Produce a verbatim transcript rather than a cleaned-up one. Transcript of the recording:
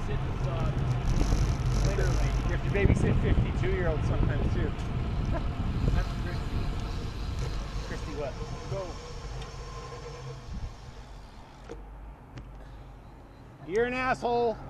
babysit uh, literally. You have to babysit fifty-two year olds sometimes too. That's Christy. Christy, what? Go. You're an asshole.